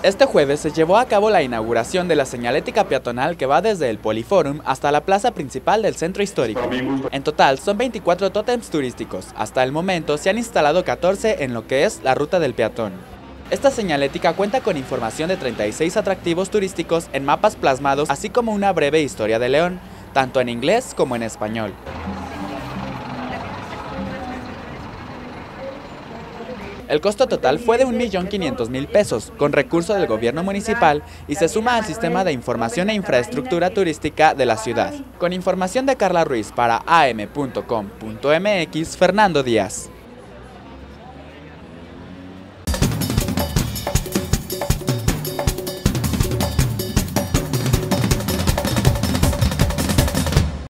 Este jueves se llevó a cabo la inauguración de la señalética peatonal que va desde el Poliforum hasta la plaza principal del centro histórico. En total son 24 tótems turísticos. Hasta el momento se han instalado 14 en lo que es la ruta del peatón. Esta señalética cuenta con información de 36 atractivos turísticos en mapas plasmados, así como una breve historia de León, tanto en inglés como en español. El costo total fue de 1.500.000 pesos, con recurso del gobierno municipal, y se suma al sistema de información e infraestructura turística de la ciudad. Con información de Carla Ruiz para am.com.mx, Fernando Díaz.